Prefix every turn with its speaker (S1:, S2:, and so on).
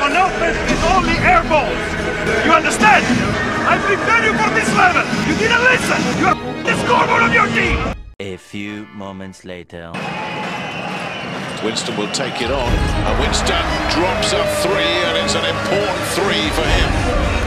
S1: On offense, it's only air balls. You understand? I prepared you for this level. You didn't listen. You are the scoreboard of your team.
S2: A few moments later.
S3: Winston will take it on, and Winston drops a three, and it's an important three for him.